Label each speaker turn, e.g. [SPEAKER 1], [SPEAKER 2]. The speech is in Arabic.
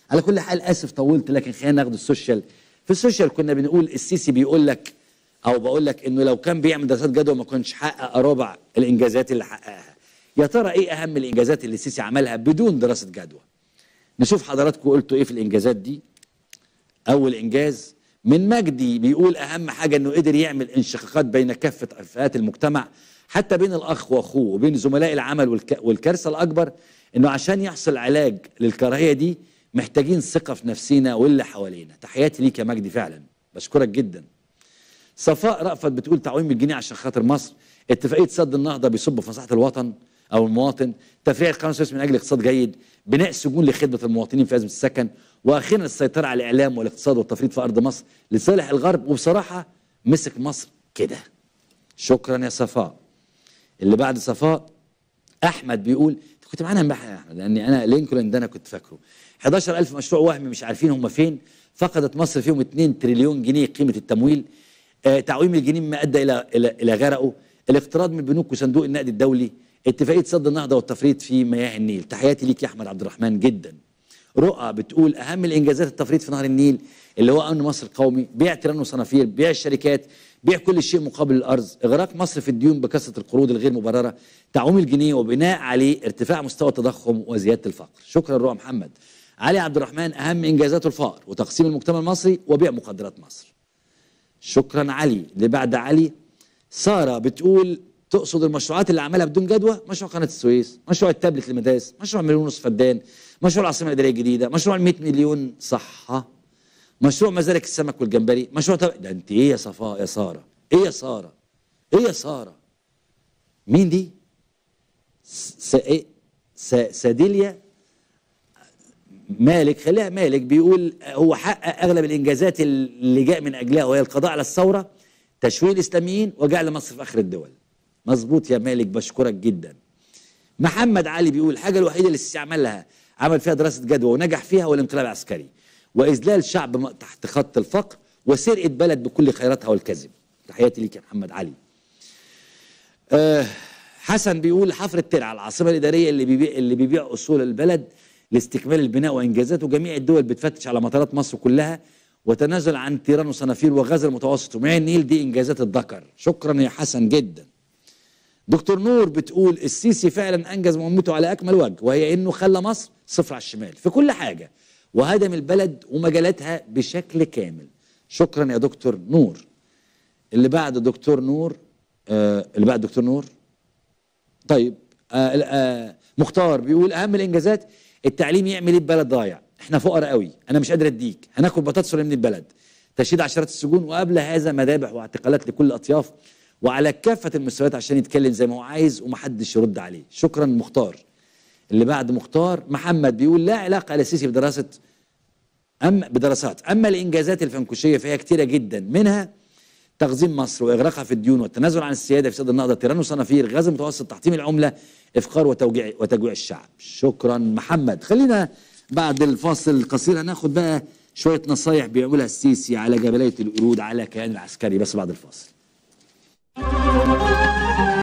[SPEAKER 1] على كل حال اسف طولت، لكن خلينا ناخد السوشيال. في السوشيال كنا بنقول السيسي بيقول لك او بقول لك انه لو كان بيعمل دراسات جدوى ما كانش حقق ربع الانجازات اللي حققها. يا ترى ايه اهم الانجازات اللي السيسي عملها بدون دراسه جدوى؟ نشوف حضراتكم قلتوا ايه في الانجازات دي. اول انجاز من مجدي بيقول اهم حاجه انه قدر يعمل انشقاقات بين كافه فئات المجتمع، حتى بين الاخ واخوه وبين زملاء العمل، والكارثه الاكبر انه عشان يحصل علاج للكراهيه دي محتاجين ثقه في نفسينا واللي حوالينا. تحياتي ليك يا مجدي، فعلا بشكرك جدا. صفاء رأفت بتقول تعويم الجنيه عشان خاطر مصر، اتفاقيه سد النهضه بيصب في مصلحه الوطن او المواطن، تفريع القانون السويسري من اجل اقتصاد جيد، بناء سجون لخدمه المواطنين في ازمه السكن، واخيرا السيطره على الاعلام والاقتصاد والتفريط في ارض مصر لصالح الغرب، وبصراحه مسك مصر كده. شكرا يا صفاء. اللي بعد صفاء احمد بيقول، انت كنت معانا امبارح يا احمد لاني انا لينكولن ده انا كنت فاكره. 11000 مشروع وهمي مش عارفين هم فين، فقدت مصر فيهم 2 تريليون جنيه قيمه التمويل. تعويم الجنيه مما ادى الى غرقه، الاقتراض من البنوك وصندوق النقد الدولي، اتفاقيه سد النهضه والتفريط في مياه النيل. تحياتي ليك يا احمد عبد الرحمن جدا. رؤى بتقول اهم الانجازات التفريط في نهر النيل اللي هو امن مصر القومي، بيع تيران وصنافير، بيع الشركات، بيع كل شيء مقابل الارض، اغراق مصر في الديون بكثره القروض الغير مبرره، تعويم الجنيه وبناء عليه ارتفاع مستوى التضخم وزياده الفقر. شكرا رؤى محمد. علي عبد الرحمن اهم انجازاته الفقر وتقسيم المجتمع المصري وبيع مخدرات مصر. شكرا علي. اللي بعد علي ساره بتقول تقصد المشروعات اللي عملها بدون جدوى، مشروع قناه السويس، مشروع التابلت للمدارس، مشروع 1.5 مليون فدان، مشروع العاصمه الاداريه الجديده، مشروع 100 مليون صحه، مشروع مزارع السمك والجمبري، مشروع ده انت ايه يا صفاء يا ساره؟ ايه يا ساره؟ ايه يا ساره؟ مين دي؟ ساديليا مالك، خليها مالك، بيقول هو حقق اغلب الانجازات اللي جاء من اجلها، وهي القضاء على الثوره، تشويه الاسلاميين، وجعل مصر في اخر الدول. مظبوط يا مالك، بشكرك جدا. محمد علي بيقول الحاجه الوحيده اللي السيسي عمل فيها دراسه جدوى ونجح فيها هو الانقلاب العسكري، واذلال شعب تحت خط الفقر، وسرقه بلد بكل خيراتها والكذب. تحياتي ليك يا محمد علي. حسن بيقول حفر الترعه العاصمه الاداريه اللي بيبيع اصول البلد لاستكمال البناء وانجازاته. جميع الدول بتفتش على مطارات مصر كلها، وتنازل عن تيران وصنافير وغزل المتوسط ومياه النيل، دي انجازات الذكر. شكرا يا حسن جدا. دكتور نور بتقول السيسي فعلا انجز مهمته على اكمل وجه، وهي انه خلى مصر صفر على الشمال في كل حاجه، وهدم البلد ومجالاتها بشكل كامل. شكرا يا دكتور نور. اللي بعد دكتور نور طيب مختار بيقول اهم الانجازات التعليم، يعمل ايه ببلد ضايع؟ احنا فقراء قوي، انا مش قادر اديك، هناكل بطاطس ولا من البلد. تشييد عشرات السجون، وقبل هذا مذابح واعتقالات لكل الاطياف وعلى كافه المستويات عشان يتكلم زي ما هو عايز ومحدش يرد عليه. شكرا مختار. اللي بعد مختار محمد بيقول لا علاقه للسيسي بدراسات، اما الانجازات الفنكوشيه فهي كتيره جدا، منها تخزين مصر واغراقها في الديون والتنازل عن السياده في سد النهضه، تيران وصنافير، غاز المتوسط، تحطيم العمله، افقار وتجويع الشعب. شكرا محمد. خلينا بعد الفاصل القصير هناخد بقى شويه نصايح بيعملها السيسي على جبليه القرود على كيان العسكري، بس بعد الفاصل.